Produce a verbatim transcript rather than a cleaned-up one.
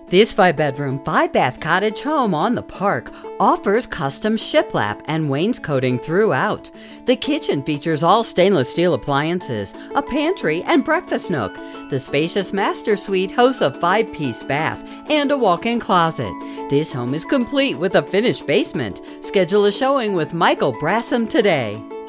This five-bedroom, five-bath cottage home on the park offers custom shiplap and wainscoting throughout. The kitchen features all stainless steel appliances, a pantry, and breakfast nook. The spacious master suite hosts a five-piece bath and a walk-in closet. This home is complete with a finished basement. Schedule a showing with Michael Brassem today.